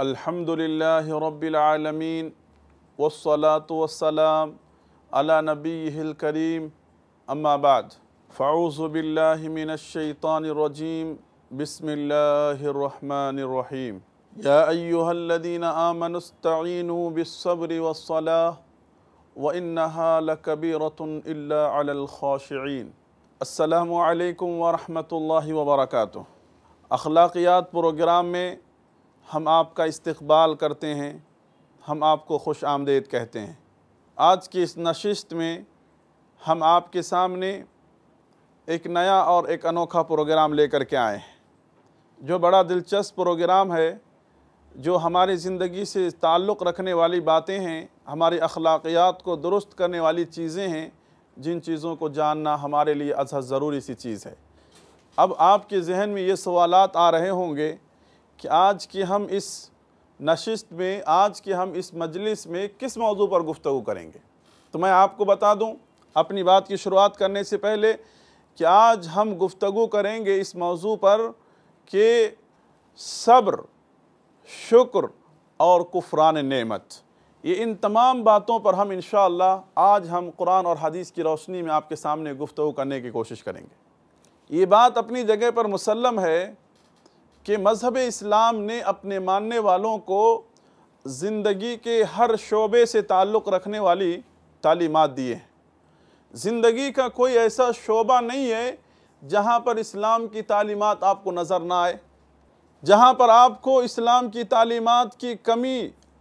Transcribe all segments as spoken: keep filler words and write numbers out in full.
अल्हम्दुलिल्लाहि रब्बिल आलमीन वस्सलातु वस्सलाम अला नबिय्यिहिल करीम अम्मा बाद फ़अऊज़ु बिल्लाहि मिनश शैतानिर रजीम बिस्मिल्लाहिर रहमानिर रहीम या अय्युहल्लज़ीना आमनुस्तईनु बिस्सब्रि वस्सलाह व इन्नहा लकबीरतुन इल्ला अलल खाशिईन। अस्सलामु अलैकुम व रहमतुल्लाहि व बरकातुहू। अखलाकियात प्रोग्राम में हम आपका इस्तक़बाल करते हैं, हम आपको खुश आमदीद कहते हैं। आज की इस नशिस्त में हम आपके सामने एक नया और एक अनोखा प्रोग्राम लेकर के आए हैं, जो बड़ा दिलचस्प प्रोग्राम है, जो हमारी ज़िंदगी से ताल्लुक़ रखने वाली बातें हैं, हमारी अखलाकियात को दुरुस्त करने वाली चीज़ें हैं, जिन चीज़ों को जानना हमारे लिए अज़हद ज़रूरी सी चीज़ है। अब आपके ज़हन में ये सवालात आ रहे होंगे कि आज की हम इस नशिस्त में, आज की हम इस मजलिस में किस मौजू पर गुफ्तगू करेंगे। तो मैं आपको बता दूं अपनी बात की शुरुआत करने से पहले कि आज हम गुफ्तगू करेंगे इस मौजू पर कि सब्र, शुक्र और कुफ़रान नेमत। ये इन तमाम बातों पर हम इंशाअल्लाह आज हम कुरान और हदीस की रोशनी में आपके सामने गुफ्तगू करने की कोशिश करेंगे। ये बात अपनी जगह पर मुसल्लम है कि मज़हब इस्लाम ने अपने मानने वालों को ज़िंदगी के हर शोबे से ताल्लुक़ रखने वाली तालीमात दिए हैं। ज़िंदगी का कोई ऐसा शोबा नहीं है जहाँ पर इस्लाम की तालीमात आपको नज़र ना आए, जहाँ पर आपको इस्लाम की तालीमात की कमी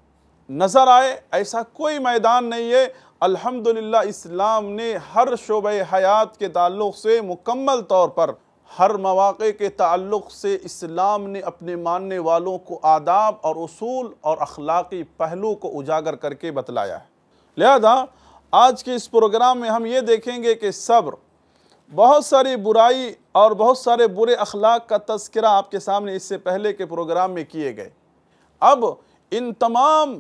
नज़र आए, ऐसा कोई मैदान नहीं है। अल्हम्दुलिल्लाह इस्लाम ने हर शोबे हयात के ताल्लुक़ से मुकम्मल तौर पर, हर मौक़े के ताल्लुक़ से इस्लाम ने अपने मानने वालों को आदाब और उसूल और अखलाक़ी पहलू को उजागर करके बतलाया है। लिहाजा आज के इस प्रोग्राम में हम ये देखेंगे कि सब्र, बहुत सारी बुराई और बहुत सारे बुरे अखलाक का तज़किरा आपके सामने इससे पहले के प्रोग्राम में किए गए। अब इन तमाम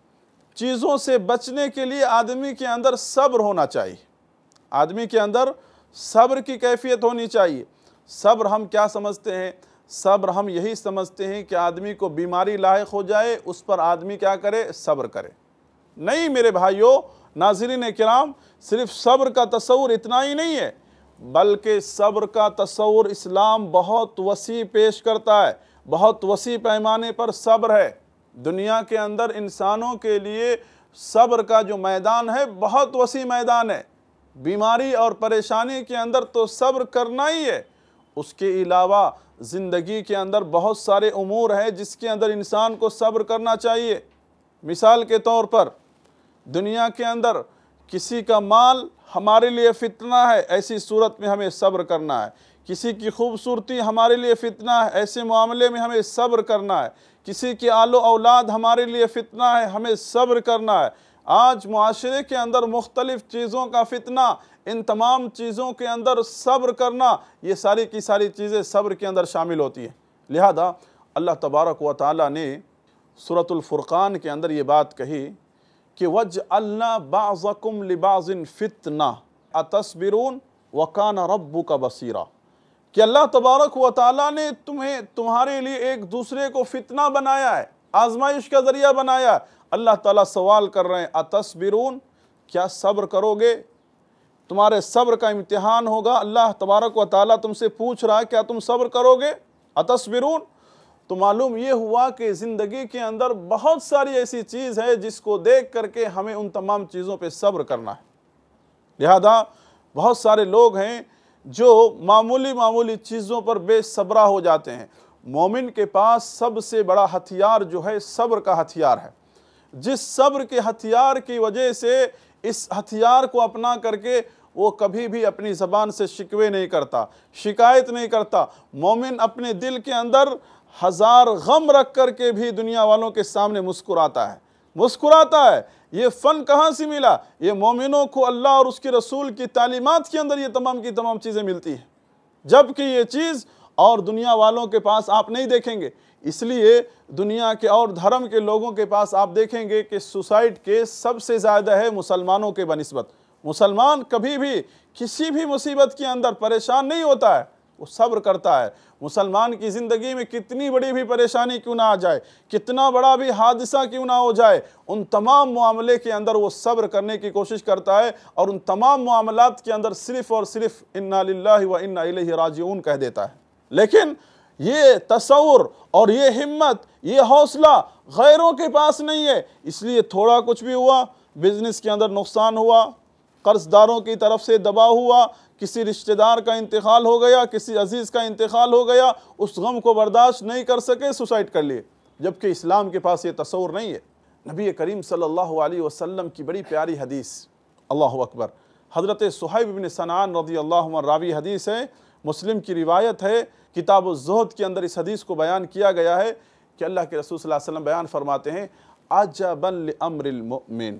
चीज़ों से बचने के लिए आदमी के अंदर सब्र होना चाहिए, आदमी के अंदर सब्र की कैफियत होनी चाहिए। सब्र हम क्या समझते हैं? सब्र हम यही समझते हैं कि आदमी को बीमारी लायक हो जाए, उस पर आदमी क्या करे? सब्र करे। नहीं मेरे भाइयों, नाज़रीन किराम, सिर्फ सब्र का तस्वुर इतना ही नहीं है, बल्कि सब्र का तस्वुर इस्लाम बहुत वसी पेश करता है। बहुत वसी पैमाने पर सब्र है। दुनिया के अंदर इंसानों के लिए सब्र का जो मैदान है बहुत वसी मैदान है। बीमारी और परेशानी के अंदर तो सब्र करना ही है, उसके अलावा ज़िंदगी के अंदर बहुत सारे उमूर हैं जिसके अंदर इंसान को सब्र करना चाहिए। मिसाल के तौर पर दुनिया के अंदर किसी का माल हमारे लिए फ़ितना है, ऐसी सूरत में हमें सब्र करना है। किसी की खूबसूरती हमारे लिए फ़ितना है, ऐसे मामले में हमें सब्र करना है। किसी की आलो औलाद हमारे लिए फ़ितना है, हमें सब्र करना है। आज मुआशरे के अंदर मुख्तलिफ़ चीज़ों का फ़ितना, इन तमाम चीज़ों के अंदर सब्र करना, ये सारी की सारी चीज़ें सब्र के अंदर शामिल होती हैं। लिहाजा अल्लाह तबारक व तआला ने सूरतुल फुरक़ान के अंदर ये बात कही कि वजअलना बाज़कुम लिबाज़िन फ़ितना अतस्बिरून व कान रब्बुका बसीरा, कि अल्लाह तबारक व तआला ने तुम्हें, तुम्हारे लिए एक दूसरे को फ़ितना बनाया है, आजमाइश का ज़रिया बनाया है। अल्लाह ताला सवाल कर रहे हैं, अतस्बिरून, क्या सब्र करोगे? तुम्हारे सब्र का इम्तिहान होगा। अल्लाह तबारक व तआला तुमसे पूछ रहा है, क्या तुम सब्र करोगे? अतस्बिरून। तो मालूम ये हुआ कि ज़िंदगी के अंदर बहुत सारी ऐसी चीज़ है जिसको देख करके हमें उन तमाम चीज़ों पे सब्र करना है। लिहाजा बहुत सारे लोग हैं जो मामूली मामूली चीज़ों पर बेसब्रा हो जाते हैं। मोमिन के पास सबसे बड़ा हथियार जो है सब्र का हथियार है। जिस सब्र के हथियार की वजह से, इस हथियार को अपना करके वो कभी भी अपनी ज़बान से शिकवे नहीं करता, शिकायत नहीं करता। मोमिन अपने दिल के अंदर हज़ार गम रख कर के भी दुनिया वालों के सामने मुस्कुराता है, मुस्कुराता है। ये फ़न कहाँ से मिला? ये मोमिनों को अल्लाह और उसके रसूल की तालीमात के अंदर ये तमाम की तमाम चीज़ें मिलती हैं, जबकि ये चीज़ और दुनिया वालों के पास आप नहीं देखेंगे। इसलिए दुनिया के और धर्म के लोगों के पास आप देखेंगे कि सुसाइड केस सबसे ज़्यादा है मुसलमानों के बनिस्बत। मुसलमान कभी भी किसी भी मुसीबत के अंदर परेशान नहीं होता है, वो सब्र करता है। मुसलमान की ज़िंदगी में कितनी बड़ी भी परेशानी क्यों ना आ जाए, कितना बड़ा भी हादसा क्यों ना हो जाए, उन तमाम मामले के अंदर वो सब्र करने की कोशिश करता है और उन तमाम मामलात के अंदर सिर्फ़ और सिर्फ इन्ना लिल्लाहि व इन्ना इलैहि राजिऊन कह देता है। लेकिन ये तसव्वुर और ये हिम्मत, ये हौसला गैरों के पास नहीं है। इसलिए थोड़ा कुछ भी हुआ, बिजनेस के अंदर नुकसान हुआ, कर्जदारों की तरफ से दबाव हुआ, किसी रिश्तेदार का इंतकाल हो गया, किसी अजीज़ का इंतकाल हो गया, उस गम को बर्दाश्त नहीं कर सके, सुसाइड कर लिए। जबकि इस्लाम के पास ये तसव्वुर नहीं है। नबी करीम सल्लल्लाहु अलैहि वसल्लम की बड़ी प्यारी हदीस, अल्लाहु अकबर, हज़रत सुहैब बिन सनान रज़ी अल्लाहु अन्हु रावी हदीस है, मुस्लिम की रिवायत है। किताब ज़ुहद के अंदर इस हदीस को बयान किया गया है कि अल्लाह के रसूल सल्लल्लाहु अलैहि वसल्लम बयान फरमाते हैं, अजबन लिअम्रिल मुमिन,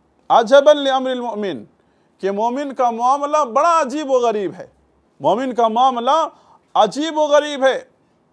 अजबन लिअम्रिल मुमिन, कि मोमिन का मामला बड़ा अजीब व गरीब है। मोमिन का मामला अजीब व गरीब है।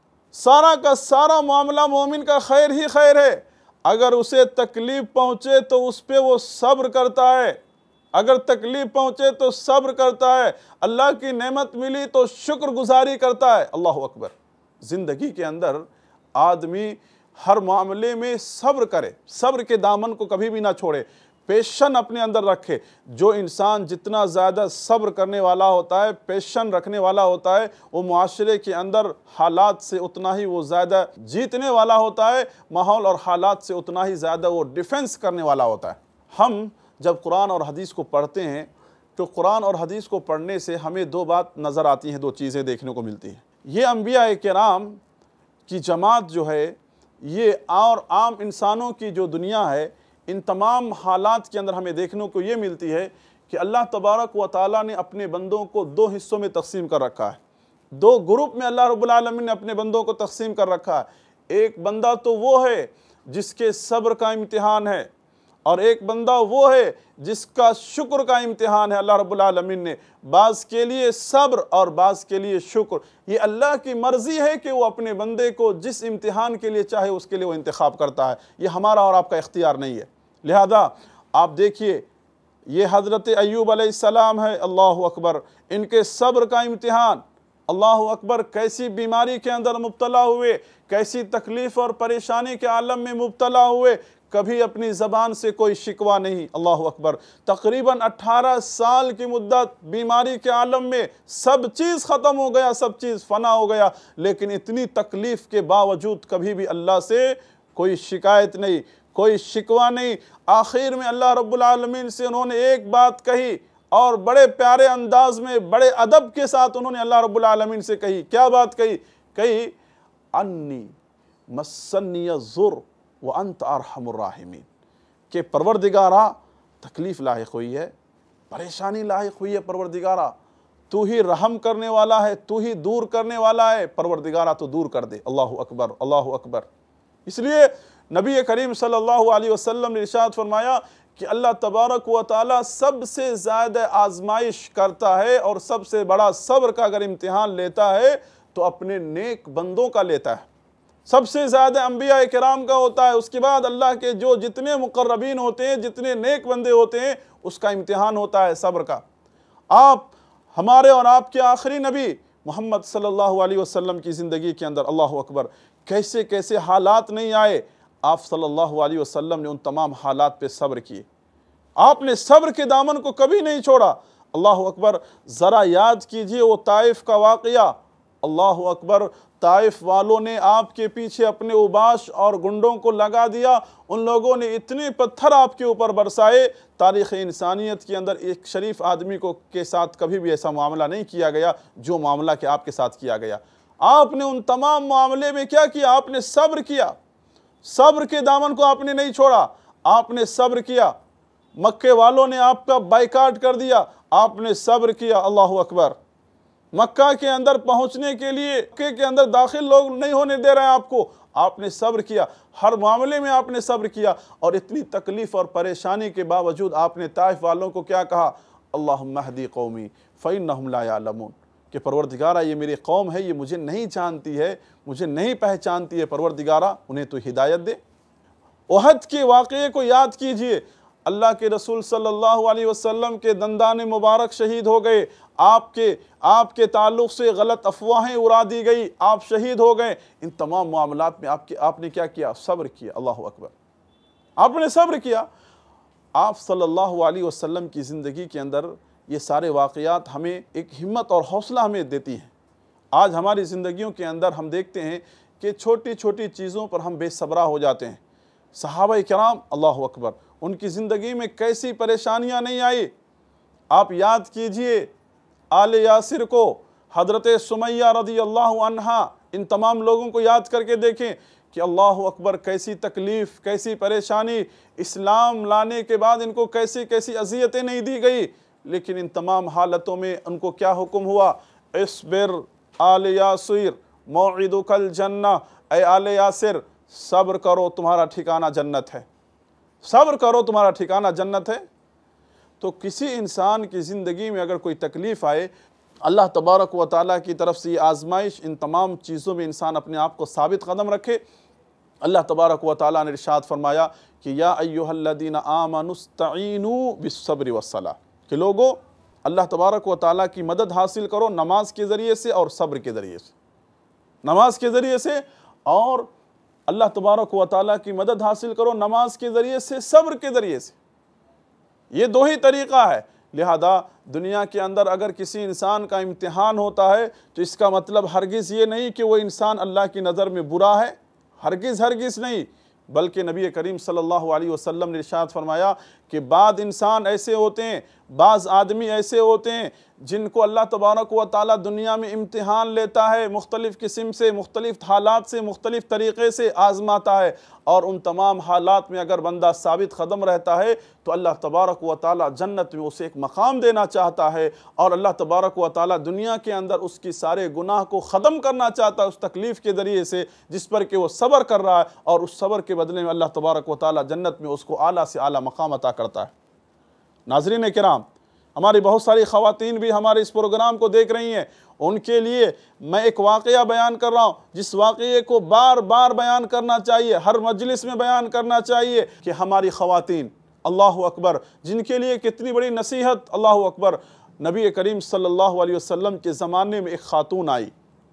सारा का सारा मामला मोमिन का खैर ही खैर है। अगर उसे तकलीफ़ पहुँचे तो उस पर वो सब्र करता है, अगर तकलीफ़ पहुँचे तो सब्र करता है, अल्लाह की नेमत मिली तो शुक्रगुजारी करता है। अल्लाह अकबर। ज़िंदगी के अंदर आदमी हर मामले में सब्र करे, सब्र के दामन को कभी भी ना छोड़े, पेशन अपने अंदर रखे। जो इंसान जितना ज़्यादा सब्र करने वाला होता है, पेशन रखने वाला होता है, वो मुआशरे के अंदर हालात से उतना ही वो ज़्यादा जीतने वाला होता है, माहौल और हालात से उतना ही ज़्यादा वो डिफेंस करने वाला होता है। हम जब कुरान और हदीस को पढ़ते हैं तो कुरान और हदीस को पढ़ने से हमें दो बात नज़र आती हैं, दो चीज़ें देखने को मिलती हैं। ये अंबिया किराम की जमात जो है, ये और आम इंसानों की जो दुनिया है, इन तमाम हालात के अंदर हमें देखने को ये मिलती है कि अल्लाह तबारक व तआला ने अपने बंदों को दो हिस्सों में तकसीम कर रखा है। दो ग्रुप में अल्लाह रब्बुल आलमीन ने अपने बंदों को तकसीम कर रखा है। एक बंदा तो वो है जिसके सब्र का इम्तिहान है, और एक बंदा वो है जिसका शुक्र का इम्तिहान है। अल्लाह रब्बुल आलमीन ने बाज़ के लिए सब्र और बाज़ के लिए शुक्र, ये अल्लाह की मर्ज़ी है कि वो अपने बंदे को जिस इम्तिहान के लिए चाहे उसके लिए वो इंतखाब करता है। ये हमारा और आपका इख्तियार नहीं है। लिहाजा आप देखिए, ये हज़रत अय्यूब अलैहिस्सलाम है, अल्लाहु अकबर, इनके सब्र का इम्तिहान, अल्लाहु अकबर, कैसी बीमारी के अंदर मुब्तला हुए, कैसी तकलीफ़ और परेशानी के आलम में मुब्तला हुए, कभी अपनी ज़बान से कोई शिकवा नहीं। अल्लाहु अकबर। तकरीबन अठारह साल की मुद्दत बीमारी के आलम में, सब चीज़ ख़त्म हो गया, सब चीज़ फ़ना हो गया, लेकिन इतनी तकलीफ़ के बावजूद कभी भी अल्लाह से कोई शिकायत नहीं, कोई शिकवा नहीं। आखिर में अल्लाह रब्बुल आलमीन से उन्होंने एक बात कही और बड़े प्यारे अंदाज में, बड़े अदब के साथ उन्होंने अल्लाह रब्बुल आलमीन से कही। क्या बात कही? कही अन्नी मस्सनिय ज़ुर व अंत अरहमुर राहिमीन, के परवरदिगारा तकलीफ़ लाहिक हुई है, परेशानी लाहिक हुई है, परवरदिगारा तू ही रहम करने वाला है, तू ही दूर करने वाला है, परवरदिगारा तो दूर कर दे। अल्लाहु अकबर, अल्लाहु अकबर। इसलिए नबी करीम सल्लल्लाहु अलैहि वसल्लम ने इरशाद फरमाया कि अल्लाह तबारक व तआला सबसे ज़्यादा आजमाइश करता है और सबसे बड़ा सब्र का अगर इम्तिहान लेता है तो अपने नेक बंदों का लेता है। सबसे ज़्यादा अंबिया किराम का होता है, उसके बाद अल्लाह के जो जितने मुकर्रबीन होते हैं, जितने नेक बंदे होते हैं, उसका इम्तिहान होता है सब्र का। आप हमारे और आपके आखिरी नबी मोहम्मद सल्लल्लाहु अलैहि वसल्लम की ज़िंदगी के अंदर, अल्लाहु अकबर, कैसे कैसे हालात नहीं आए, आप सल्लल्लाहु अलैहि वसल्लम ने उन तमाम हालात पे सब्र किए। आपने सब्र के दामन को कभी नहीं छोड़ा। अल्लाहु अकबर। ज़रा याद कीजिए वो ताइफ का वाक़या। अल्लाहु अकबर। ताइफ वालों ने आपके पीछे अपने उबाश और गुंडों को लगा दिया, उन लोगों ने इतने पत्थर आपके ऊपर बरसाए, तारीख़ इंसानियत के अंदर एक शरीफ आदमी को के साथ कभी भी ऐसा मामला नहीं किया गया जो मामला के आपके साथ किया गया। आपने उन तमाम मामले में क्या किया? आपने सब्र किया, सब्र के दामन को आपने नहीं छोड़ा, आपने सब्र किया। मक्के वालों ने आपका बाइकाट कर दिया, आपने सब्र किया। अल्लाहु अकबर। मक्का के अंदर पहुंचने के लिए मक्के के अंदर दाखिल लोग नहीं होने दे रहे हैं आपको, आपने सब्र किया। हर मामले में आपने सब्र किया, और इतनी तकलीफ और परेशानी के बावजूद आपने ताइफ वालों को क्या कहा? अल्लाहुम्मा हदी कौमी फ़इन्नहुम ला यअलमून, कि परवरदिगारा ये मेरी कौम है, ये मुझे नहीं जानती है, मुझे नहीं पहचानती है, परवरदिगारा उन्हें तो हिदायत दे। ओहद के वाक़ये को याद कीजिए। अल्लाह के रसूल सल्लल्लाहु अलैहि वसल्लम के दंदान मुबारक शहीद हो गए, आपके आपके ताल्लुक़ से गलत अफवाहें उड़ा दी गई, आप शहीद हो गए। इन तमाम मामलात में आपके आपने क्या किया? सब्र किया। अल्लाहु अकबर, आपने सब्र किया। आप सल्लल्लाहु अलैहि वसल्लम की ज़िंदगी के अंदर ये सारे वाक़यात हमें एक हिम्मत और हौसला हमें देती हैं। आज हमारी ज़िंदगियों के अंदर हम देखते हैं कि छोटी छोटी चीज़ों पर हम बेसब्रा हो जाते हैं। सहाबा किराम, अल्लाहु अकबर, उनकी ज़िंदगी में कैसी परेशानियां नहीं आई। आप याद कीजिए आले यासिर को, हज़रत सुमैया रज़ी अल्लाहु अन्हा, इन तमाम लोगों को याद करके देखें कि अल्लाहु अकबर कैसी तकलीफ़, कैसी परेशानी, इस्लाम लाने के बाद इनको कैसी कैसी अज़ियतें नहीं दी गई, लेकिन इन तमाम हालतों में उनको क्या हुक्म हुआ? इस्बिर आले यासिर मौइदुकल जन्ना, ऐ आले यासिर सब्र करो, तुम्हारा ठिकाना जन्नत है। सब्र करो, तुम्हारा ठिकाना जन्नत है। तो किसी इंसान की ज़िंदगी में अगर कोई तकलीफ़ आए, अल्लाह तबारक व तआला की तरफ से ये आजमाइश, इन तमाम चीज़ों में इंसान अपने आप को साबित कदम रखे। अल्लाह तबारक व तआला ने इरशाद फरमाया कि या अय्युहल्लज़ीना आमनुस्तईनु बिस्सब्रि वस्सलाह, कि लोगो अल्लाह तबारक व तआला की मदद हासिल करो नमाज के ज़रिए से और सब्र के ज़रिए से। नमाज के ज़रिए से और अल्लाह तबारक व तआला की मदद हासिल करो नमाज के ज़रिए से, सब्र के ज़रिए से। ये दो ही तरीक़ा है। लिहाजा दुनिया के अंदर अगर किसी इंसान का इम्तिहान होता है तो इसका मतलब हरगिज़ ये नहीं कि वो इंसान अल्लाह की नज़र में बुरा है, हरगिज़ हरगिज़ नहीं, बल्कि नबी करीम सल्लल्लाहु अलैहि वसल्लम ने इरशाद फरमाया कि बाद इंसान ऐसे होते हैं, बाज़ आदमी ऐसे होते हैं जिनको अल्लाह तबारक व तआला दुनिया में इम्तिहान लेता है, मुख्तलिफ़ किस्म से, मुख्तलिफ़ हालात से, मुख्तलिफ़ तरीक़े से आज़माता है, और उन तमाम हालात में अगर बंदा साबित कदम रहता है तो अल्लाह तबारक व तआला जन्नत में उसे एक मकाम देना चाहता है, और अल्लाह तबारक व तआला दुनिया के अंदर उसकी सारे गुनाह को ख़त्म करना चाहता है उस तकलीफ़ के ज़रिए से जिस पर कि वो सब्र कर रहा है, और उस सब्र के बदले में अल्लाह तबारक व तआला जन्नत में उसको आला से आला मकाम अता करता है। नाज़रीन किराम, हमारी बहुत सारी ख़वातीन भी हमारे इस प्रोग्राम को देख रही हैं, उनके लिए मैं एक वाक़या बयान कर रहा हूँ जिस वाक़ये को बार बार बयान करना चाहिए, हर मजलिस में बयान करना चाहिए कि हमारी ख़वातीन, अल्लाहु अकबर, जिनके लिए कितनी बड़ी नसीहत, अल्लाहु अकबर। नबी करीम सल्लल्लाहु अलैहि वसल्लम के ज़माने में एक ख़ातून आई,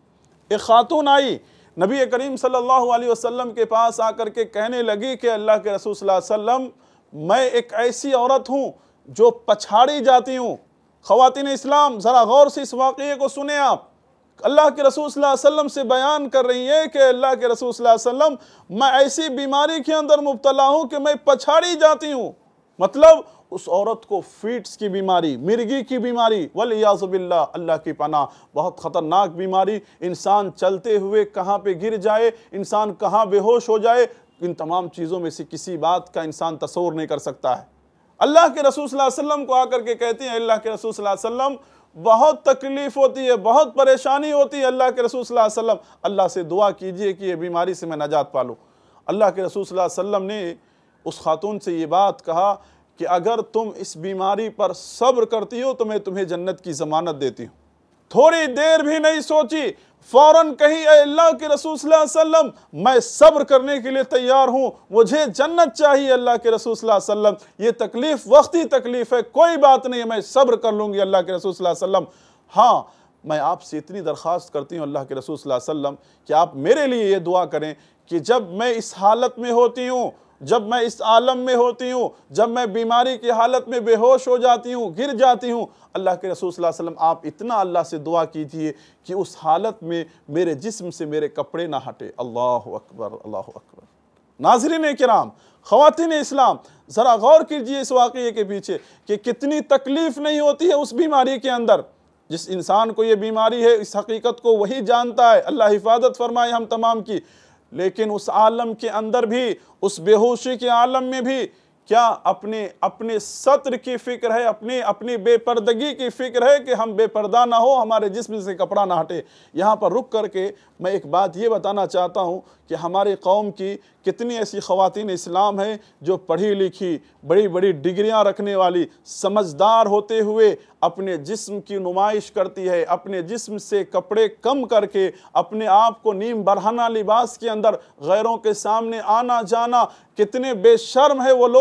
एक ख़ातून आई नबी करीम सल्लल्लाहु अलैहि वसल्लम के पास आकर के कहने लगी कि अल्लाह के रसूल सल्लल्लाहु अलैहि वसल्लम, मैं एक ऐसी औरत हूँ जो पछाड़ी जाती हूँ। ख़वातीन इस्लाम, ज़रा गौर से इस वाक़ये को सुने आप। अल्लाह के रसूल सल्लल्लाहु अलैहि वसल्लम से बयान कर रही है कि अल्लाह के रसूल सल्लल्लाहु अलैहि वसल्लम, मैं ऐसी बीमारी के अंदर मुब्तला हूँ कि मैं पछाड़ी जाती हूँ। मतलब उस औरत को फीट्स की बीमारी, मिर्गी की बीमारी, वलियाज़ु बिल्लाह, अल्लाह की पनाह, बहुत ख़तरनाक बीमारी, इंसान चलते हुए कहाँ पे गिर जाए, इंसान कहाँ बेहोश हो जाए, इन तमाम चीज़ों में से किसी बात का इंसान तसव्वुर नहीं कर सकता है। अल्लाह के रसूल सल्लल्लाहु अलैहि वसल्लम को आकर के कहती हैं, अल्लाह के रसूल सल्लल्लाहु अलैहि वसल्लम, बहुत तकलीफ़ होती है, बहुत परेशानी होती है, अल्लाह के रसूल सल्लल्लाहु अलैहि वसल्लम, अल्लाह से दुआ कीजिए कि ये बीमारी से मैं नजात पा लूँ। अल्लाह के रसूल सल्लल्लाहु अलैहि वसल्लम ने उस खातून से ये बात कहा कि अगर तुम इस बीमारी पर सब्र करती हो तो मैं तुम्हें जन्नत की ज़मानत देती हूँ। थोड़ी देर भी नहीं सोची, फ़ौरन कही, अल्लाह के रसूल सल्लल्लाहु अलैहि वसल्लम, मैं सब्र करने के लिए तैयार हूँ, मुझे जन्नत चाहिए। अल्लाह के रसूल सल्लल्लाहु अलैहि वसल्लम, ये तकलीफ़ वक्ती तकलीफ़ है, कोई बात नहीं है, मैं सब्र कर लूँगी। अल्लाह के रसूल सल्लल्लाहु अलैहि वसल्लम, हाँ, मैं आपसे इतनी दरख्वास्त करती हूँ अल्लाह के रसूल सल्लल्लाहु अलैहि वसल्लम कि आप मेरे लिए ये दुआ करें कि जब मैं इस हालत में होती हूँ, जब मैं इस आलम में होती हूँ, जब मैं बीमारी की हालत में बेहोश हो जाती हूँ, गिर जाती हूँ, अल्लाह के रसूल सल्लल्लाहु अलैहि वसल्लम, आप इतना अल्लाह से दुआ कीजिए कि उस हालत में मेरे जिस्म से मेरे कपड़े ना हटे। अल्लाहु अकबर, अल्लाहु अकबर। नाज़रीन किराम, ख़वातीन इस्लाम, ज़रा गौर कीजिए इस वाक़ये के पीछे कि कितनी तकलीफ़ नहीं होती है उस बीमारी के अंदर। जिस इंसान को ये बीमारी है, इस हकीकत को वही जानता है, अल्लाह हिफाजत फरमाए हम तमाम की। लेकिन उस आलम के अंदर भी, उस बेहोशी के आलम में भी क्या अपने अपने सत्र की फ़िक्र है, अपनी अपनी बेपर्दगी की फ़िक्र है कि हम बेपर्दा ना हो, हमारे जिस्म से कपड़ा ना हटे। यहाँ पर रुक करके मैं एक बात ये बताना चाहता हूँ कि हमारे कौम की कितनी ऐसी ख़वातीन इस्लाम हैं जो पढ़ी लिखी, बड़ी बड़ी डिग्रियाँ रखने वाली, समझदार होते हुए अपने जिस्म की नुमाइश करती है, अपने जिस्म से कपड़े कम करके अपने आप को नीम बरहना लिबास के अंदर गैरों के सामने आना जाना। कितने बेशर्म है वो लोग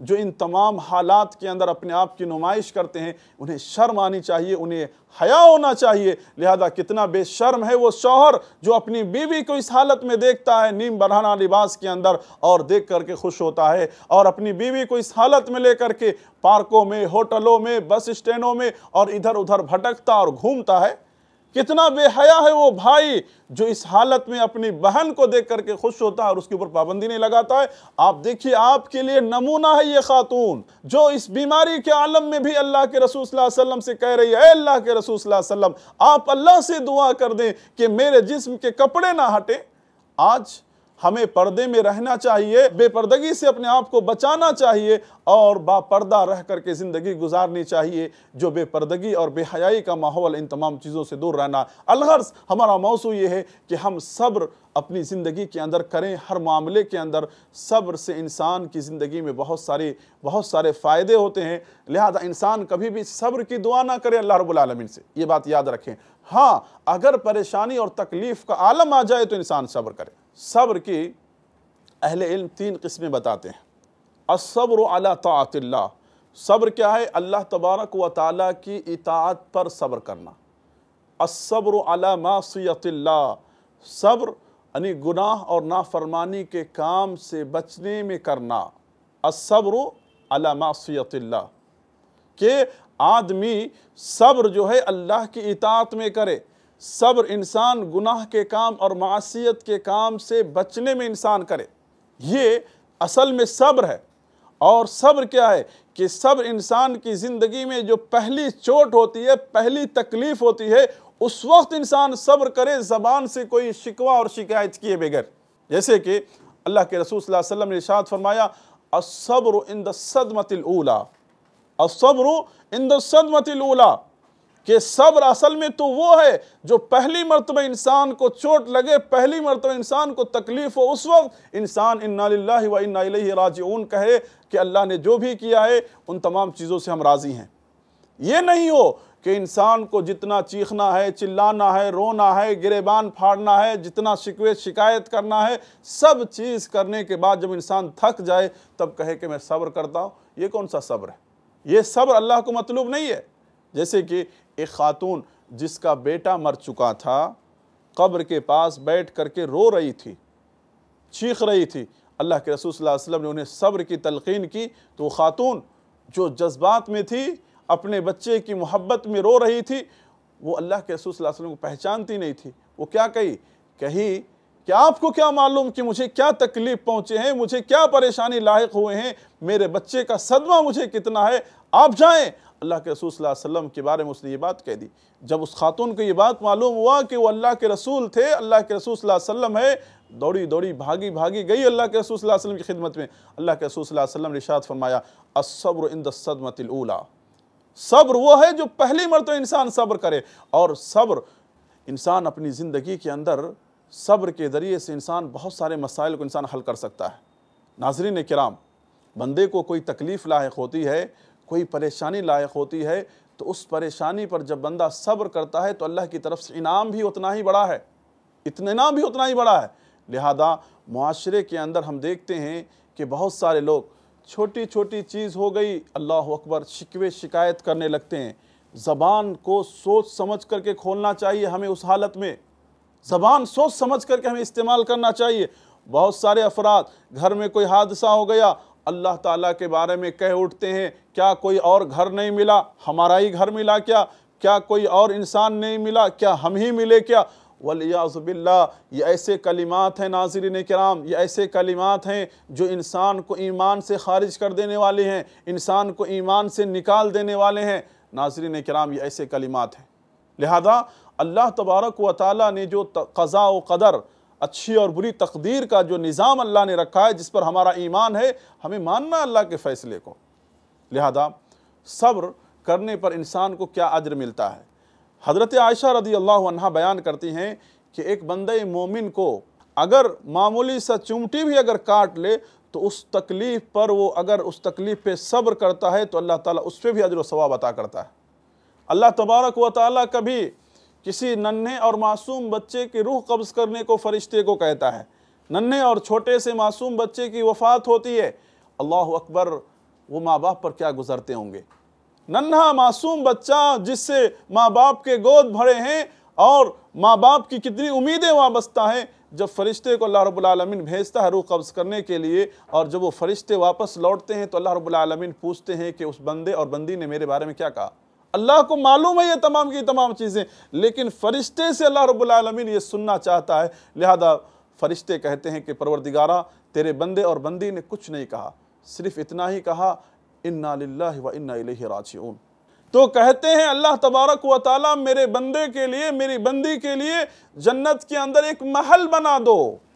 जो इन तमाम हालात के अंदर अपने आप की नुमाइश करते हैं, उन्हें शर्म आनी चाहिए, उन्हें हया होना चाहिए। लिहाजा कितना बेशर्म है वो शौहर जो अपनी बीवी को इस हालत में देखता है, नीम बरहाना लिबास के अंदर, और देख करके खुश होता है, और अपनी बीवी को इस हालत में लेकर के पार्कों में, होटलों में, बस स्टैंडों में और इधर उधर भटकता और घूमता है। कितना बेहया है वो भाई जो इस हालत में अपनी बहन को देख करके खुश होता है और उसके ऊपर पाबंदी नहीं लगाता है। आप देखिए, आपके लिए नमूना है ये खातून जो इस बीमारी के आलम में भी अल्लाह के रसूल सल्लल्लाहु अलैहि वसल्लम से कह रही है, अल्लाह के रसूल सल्लल्लाहु अलैहि वसल्लम आप अल्लाह से दुआ कर दें कि मेरे जिस्म के कपड़े ना हटे। आज हमें पर्दे में रहना चाहिए, बेपर्दगी से अपने आप को बचाना चाहिए और बापर्दा रह करके ज़िंदगी गुजारनी चाहिए। जो बेपर्दगी और बेहयाई का माहौल, इन तमाम चीज़ों से दूर रहना। अलगर्ज़ हमारा मौजू ये है कि हम सब्र अपनी ज़िंदगी के अंदर करें, हर मामले के अंदर सब्र से इंसान की ज़िंदगी में बहुत सारी बहुत सारे फ़ायदे होते हैं। लिहाजा इंसान कभी भी सब्र की दुआ ना करे अल्लाह रब्बुल आलमीन से, ये बात याद रखें। हाँ, अगर परेशानी और तकलीफ़ का आलम आ जाए तो इंसान सब्र करे। सब्र की अहले इल्म तीन किस्में बताते हैं। अस्सब्रु अला ताअतिल्लाह, सब्र क्या है? अल्लाह तबारक व तआला की इताअत पर सब्र करना। अस्सब्रु अला मासियतिल्लाह, सब्र यानी गुनाह और नाफरमानी के काम से बचने में करना। अस्सब्रु अला मासियतिल्लाह, के आदमी सब्र जो है अल्लाह की इताअत में करे। सब्र इंसान गुनाह के काम और मासियत के काम से बचने में इंसान करे, ये असल में सब्र है। और सब्र क्या है कि सब्र इंसान की ज़िंदगी में जो पहली चोट होती है, पहली तकलीफ़ होती है, उस वक्त इंसान सब्र करे ज़बान से कोई शिकवा और शिकायत किए बगैर। जैसे कि अल्लाह के रसूल सल्लल्लाहु अलैहि वसल्लम ने इरशाद फरमाया, अस्सब्रु इंद सदमतिल ऊला, अस्सब्रु इंद सदमतिल ऊला, कि सब्र असल में तो वो है जो पहली मर्तबा इंसान को चोट लगे, पहली मर्तबा इंसान को तकलीफ हो, उस वक्त इंसान इन्ना लिल्लाहि व इन्ना इलैहि राजिऊन कहे कि अल्लाह ने जो भी किया है उन तमाम चीज़ों से हम राज़ी हैं। ये नहीं हो कि इंसान को जितना चीखना है, चिल्लाना है, रोना है, गिरेबान फाड़ना है, जितना शिकवे शिकायत करना है, सब चीज़ करने के बाद जब इंसान थक जाए तब कहे कि मैं सब्र करता हूँ। ये कौन सा सब्र है? ये सब्र अल्लाह को मतलूब नहीं है। जैसे कि एक खातून जिसका बेटा मर चुका था, कब्र के पास बैठ करके रो रही थी, चीख रही थी, अल्लाह के रसूल सल्लल्लाहु अलैहि वसल्लम ने उन्हें सब्र की तलकीन की, तो खातून जो जज्बात में थी, अपने बच्चे की मोहब्बत में रो रही थी, वो अल्लाह के रसूल सल्लल्लाहु अलैहि वसल्लम को पहचानती नहीं थी। वो क्या कही कही कि आपको क्या मालूम कि मुझे क्या तकलीफ़ पहुँचे हैं, मुझे क्या परेशानी लाहिक हुए हैं, मेरे बच्चे का सदमा मुझे कितना है, आप जाएँ। अल्लाह के रसूल सल्लल्लाहु अलैहि वसल्लम के बारे में उसने ये बात कह दी। जब उस खातून को ये बात मालूम हुआ कि वो अल्लाह के रसूल थे, अल्लाह के रसूल सल्लल्लाहु अलैहि वसल्लम है, दौड़ी दौड़ी भागी भागी गई अल्लाह के रसूल सल्लल्लाहु अलैहि वसल्लम की खिदमत में। अल्लाह के रसूल सल्लल्लाहु अलैहि वसल्लम ने इरशाद फरमाया, अस्सब्रु इंद सदमतिल ऊला, सब्र वो है जो पहली मर्तबा इंसान सब्र करे। और सब्र इंसान अपनी ज़िंदगी के अंदर सब्र के ज़रिए से इंसान बहुत सारे मसाइल को इंसान हल कर सकता है। नाज़रीन किराम, बंदे को कोई तकलीफ़ लायक होती है, कोई परेशानी लायक होती है, तो उस परेशानी पर जब बंदा सब्र करता है तो अल्लाह की तरफ से इनाम भी उतना ही बड़ा है, इतना इनाम भी उतना ही बड़ा है। लिहाजा मुआशरे के अंदर हम देखते हैं कि बहुत सारे लोग छोटी छोटी चीज़ हो गई, अल्लाह अकबर, शिकवे शिकायत करने लगते हैं। ज़बान को सोच समझ करके खोलना चाहिए हमें, उस हालत में ज़बान सोच समझ करके हमें इस्तेमाल करना चाहिए। बहुत सारे अफराद, घर में कोई हादसा हो गया, अल्लाह ताला के बारे में कह उठते हैं, क्या कोई और घर नहीं मिला, हमारा ही घर मिला क्या, क्या कोई और इंसान नहीं मिला, क्या हम ही मिले क्या। वलियाज़ु बिल्लाह, ये ऐसे कलिमात हैं नाज़रीन किराम, ये ऐसे कलिमात हैं जो इंसान को ईमान से खारिज कर देने वाले हैं, इंसान को ईमान से निकाल देने वाले हैं। नाज़रीन किराम, ये ऐसे कलिमात हैं। लिहाजा अल्लाह तबारक व तआला ने जो क़ज़ा व क़दर, अच्छी और बुरी तकदीर का जो निज़ाम अल्लाह ने रखा है, जिस पर हमारा ईमान है, हमें मानना अल्लाह के फ़ैसले को। लिहाजा सब्र करने पर इंसान को क्या अज्र मिलता है। हज़रत आयशा रदी अल्लाह अन्हा बयान करती हैं कि एक बंदे मोमिन को अगर मामूली सा चुमटी भी अगर काट ले तो उस तकलीफ़ पर वो अगर उस तकलीफ़ पे सब्र करता है तो अल्लाह ताला उस पर भी अज्र व सवाब अता करता है। अल्लाह तबारक व तआला कभी किसी नन्हे और मासूम बच्चे की रूह कब्ज़ करने को फ़रिश्ते को कहता है। नन्हे और छोटे से मासूम बच्चे की वफ़ात होती है, अल्लाह अकबर, वो माँ बाप पर क्या गुजरते होंगे। नन्हा मासूम बच्चा जिससे माँ बाप के गोद भरे हैं और माँ बाप की कितनी उम्मीदें वाबस्ता हैं, जब फरिश्ते को अल्लाह रब्बुल आलमीन भेजता है रूह कब्ज़ करने के लिए, और जब वो फरिश्ते वापस लौटते हैं तो अल्लाह रब्बुल आलमीन पूछते हैं कि उस बंदे और बंदी ने मेरे बारे में क्या कहा। अल्लाह को मालूम है ये तमाम की तमाम चीज़ें, लेकिन फरिश्ते से अल्लाह रब्बुल आलमीन ये सुनना चाहता है। लिहाजा फरिश्ते कहते हैं कि परवरदिगारा तेरे बंदे और बंदी ने कुछ नहीं कहा, सिर्फ इतना ही कहा इन्ना लिल्लाहि व इन्ना इलैहि राजिऊन। तो कहते हैं अल्लाह तबारक व तआला मेरे बंदे के लिए, मेरी बंदी के लिए जन्नत के अंदर एक महल बना दो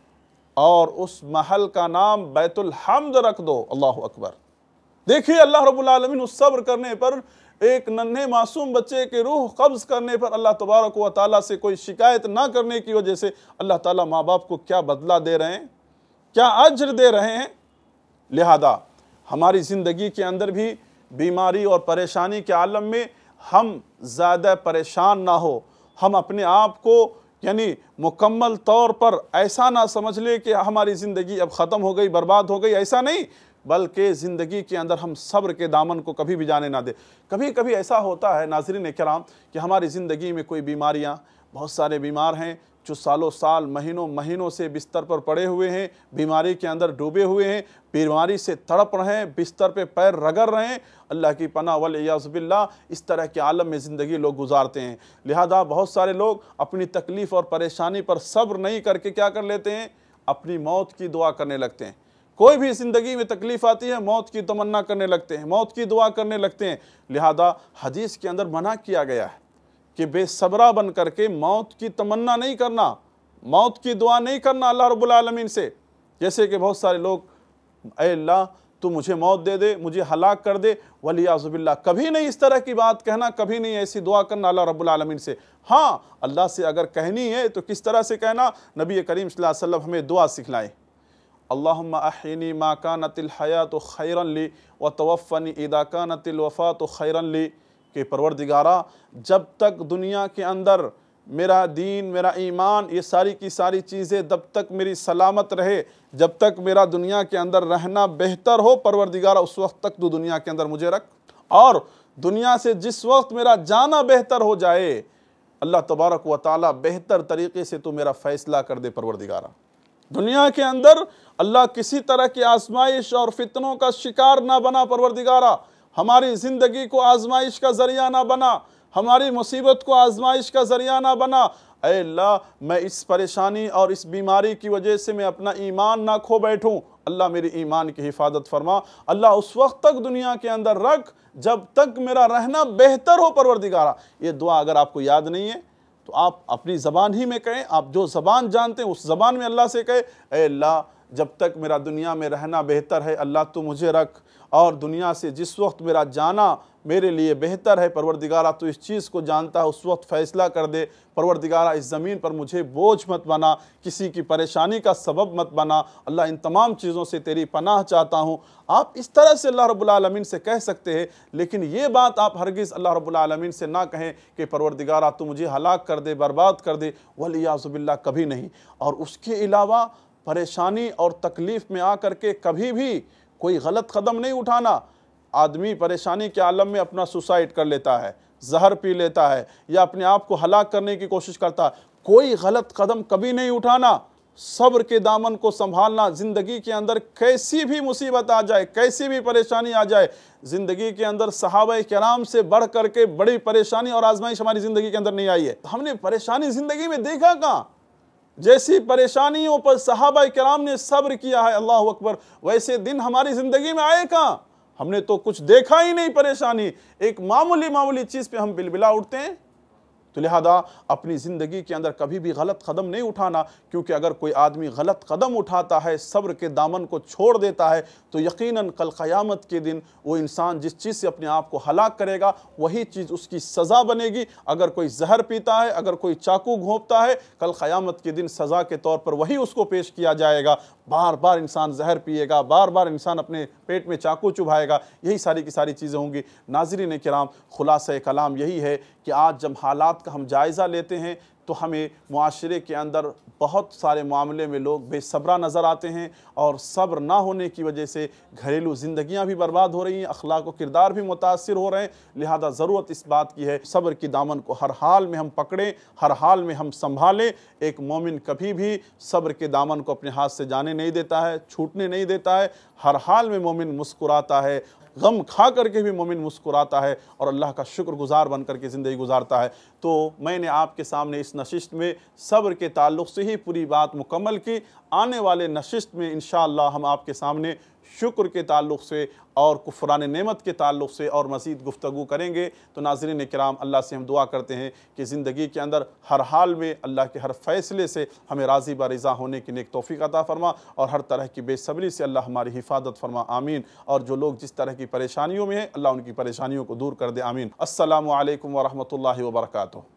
और उस महल का नाम बैतुल हम्द रख दो। अल्लाह अकबर। देखिए अल्लाह रब्बुल आलमीन उस सब्र करने पर, एक नन्हे मासूम बच्चे के रूह कब्ज़ करने पर, अल्लाह तबारक व तआला से कोई शिकायत ना करने की वजह से अल्लाह ताला माँ बाप को क्या बदला दे रहे हैं, क्या अज्र दे रहे हैं। लिहाजा हमारी ज़िंदगी के अंदर भी बीमारी और परेशानी के आलम में हम ज़्यादा परेशान ना हो, हम अपने आप को यानी मुकम्मल तौर पर ऐसा ना समझ ले कि हमारी ज़िंदगी अब ख़त्म हो गई, बर्बाद हो गई, ऐसा नहीं, बल्कि ज़िंदगी के अंदर हम सब्र के दामन को कभी भी जाने ना दे। कभी कभी ऐसा होता है नाज़रीन किराम कि हमारी ज़िंदगी में कोई बीमारियाँ, बहुत सारे बीमार हैं जो सालों साल महीनों महीनों से बिस्तर पर पड़े हुए हैं, बीमारी के अंदर डूबे हुए हैं, बीमारी से तड़प रहे हैं, बिस्तर पे पैर रगड़ रहे हैं। अल्लाह की पनाह वल इयाज़ बिल्लाह, इस तरह के आलम में ज़िंदगी लोग गुजारते हैं। लिहाजा बहुत सारे लोग अपनी तकलीफ़ और परेशानी पर सब्र नहीं करके क्या कर लेते हैं, अपनी मौत की दुआ करने लगते हैं। कोई भी ज़िंदगी में तकलीफ़ आती है, मौत की तमन्ना करने लगते हैं, मौत की दुआ करने लगते हैं। लिहाजा हदीस के अंदर मना किया गया है कि बेसब्रा बन करके मौत की तमन्ना नहीं करना, मौत की दुआ नहीं करना अल्लाह रब्बुल आलमीन से। जैसे कि बहुत सारे लोग, ऐ अल्लाह तू मुझे मौत दे दे, मुझे हलाक कर दे, वलियाज़ु बिल्लाह। कभी नहीं इस तरह की बात कहना, कभी नहीं ऐसी दुआ करना अल्लाह रब्बुल आलमीन से। हाँ, अल्लाह से अगर कहनी है तो किस तरह से कहना, नबी करीम सल्लल्लाहु अलैहि वसल्लम हमें दुआ सिखलाएं। अल्लाहुम्मा अह्यिनी मा कानतिल हयातु खैरन ली व तवफ़्फ़नी इज़ा कानतिल वफ़ातु खैरन ली, कि परवरदिगारा जब तक दुनिया के अंदर मेरा दीन, मेरा ईमान, ये सारी की सारी चीज़ें जब तक मेरी सलामत रहे, जब तक मेरा दुनिया के अंदर रहना बेहतर हो, परवरदिगारा उस वक्त तक तू दुनिया के अंदर मुझे रख, और दुनिया से जिस वक्त मेरा जाना बेहतर हो जाए, अल्लाह तबारक व तआला बेहतर तरीके से तू मेरा फ़ैसला कर दे। परवरदिगारा दुनिया के अंदर अल्लाह किसी तरह की आजमाइश और फितनों का शिकार ना बना। परवरदिगारा हमारी ज़िंदगी को आजमाइश का ज़रिया ना बना, हमारी मुसीबत को आजमाइश का ज़रिया ना बना। ऐ अल्लाह मैं इस परेशानी और इस बीमारी की वजह से मैं अपना ईमान ना खो बैठूं, अल्लाह मेरी ईमान की हिफाजत फरमा। अल्लाह उस वक्त तक दुनिया के अंदर रख जब तक मेरा रहना बेहतर हो। परवरदिगारा ये दुआ अगर आपको याद नहीं है तो आप अपनी ज़बान ही में कहें, आप जो ज़बान जानते हैं उस ज़बान में अल्लाह से कहे, ऐ अल्लाह जब तक मेरा दुनिया में रहना बेहतर है अल्लाह तू मुझे रख, और दुनिया से जिस वक्त मेरा जाना मेरे लिए बेहतर है, परवरदिगारा तू इस चीज़ को जानता है, उस वक्त फ़ैसला कर दे। परवरदिगारा इस ज़मीन पर मुझे बोझ मत बना, किसी की परेशानी का सबब मत बना। अल्लाह इन तमाम चीज़ों से तेरी पनाह चाहता हूँ। आप इस तरह से अल्लाह रब्बुल आलमीन से कह सकते हैं, लेकिन ये बात आप हरगिज़ अल्लाह रब्बुल आलमीन से ना कहें कि परवरदिगारा तू मुझे हलाक कर दे, बर्बाद कर दे, वलियाज़ु बिल्लाह, कभी नहीं। और उसके अलावा परेशानी और तकलीफ़ में आ करके कभी भी कोई गलत कदम नहीं उठाना। आदमी परेशानी के आलम में अपना सुसाइड कर लेता है, जहर पी लेता है, या अपने आप को हलाक करने की कोशिश करता है। कोई गलत कदम कभी नहीं उठाना, सब्र के दामन को संभालना। ज़िंदगी के अंदर कैसी भी मुसीबत आ जाए, कैसी भी परेशानी आ जाए, ज़िंदगी के अंदर सहाबा किराम से बढ़ करके बड़ी परेशानी और आजमाइश हमारी ज़िंदगी के अंदर नहीं आई है। हमने परेशानी ज़िंदगी में देखा कहाँ? जैसी परेशानियों पर सहाबा किराम ने सब्र किया है, अल्लाह अकबर, वैसे दिन हमारी ज़िंदगी में आए कहाँ? हमने तो कुछ देखा ही नहीं परेशानी। एक मामूली मामूली चीज़ पे हम बिलबिला उठते हैं। तो लिहाजा अपनी ज़िंदगी के अंदर कभी भी गलत कदम नहीं उठाना, क्योंकि अगर कोई आदमी गलत कदम उठाता है, सब्र के दामन को छोड़ देता है, तो यकीनन कल क़यामत के दिन वो इंसान जिस चीज़ से अपने आप को हलाक करेगा वही चीज़ उसकी सज़ा बनेगी। अगर कोई जहर पीता है, अगर कोई चाकू घोंपता है, कल क़यामत के दिन सज़ा के तौर पर वही उसको पेश किया जाएगा। बार बार इंसान जहर पिएगा, बार बार इंसान अपने पेट में चाकू चुभाएगा, यही सारी की सारी चीज़ें होंगी। नाज़रीन किराम, खुलासा कलाम यही है कि आज जब हालात का हम जायज़ा लेते हैं तो हमें मुआशरे के अंदर बहुत सारे मामले में लोग बेसब्रा नज़र आते हैं, और सब्र ना होने की वजह से घरेलू ज़िंदगियाँ भी बर्बाद हो रही हैं, अखलाक व किरदार भी मुतासिर हो रहे हैं। लिहाजा ज़रूरत इस बात की है सब्र की दामन को हर हाल में हम पकड़ें, हर हाल में हम संभालें। एक मोमिन कभी भी सब्र के दामन को अपने हाथ से जाने नहीं देता है, छूटने नहीं देता है। हर हाल में मोमिन मुस्कुराता है, गम खा करके भी मोमिन मुस्कुराता है और अल्लाह का शुक्रगुजार बन करके ज़िंदगी गुजारता है। तो मैंने आपके सामने इस नशिस्त में सब्र के ताल्लुक़ से ही पूरी बात मुकम्मल की। आने वाले नशिस्त में इंशाअल्लाह हम आपके सामने शुक्र के ताल्लुक़ से और कुफ़रान नेमत के ताल्लुक़ से और मज़ीद गुफ्तगू करेंगे। तो नाज़रीन किराम, अल्लाह से हम दुआ करते हैं कि ज़िंदगी के अंदर हर हाल में अल्लाह के हर फ़ैसले से हमें राज़ी बारिज़ा होने की नेक तौफ़ीक़ अता फ़रमा, और हर तरह की बेसब्री से अल्लाह हमारी हिफाजत फ़रमा, आमीन। और जो लोग जिस तरह की परेशानियों में हैं, अल्लाह उनकी परेशानियों को दूर कर दे, आमीन। अस्सलामु अलैकुम व रहमतुल्लाहि व बरकातुहू।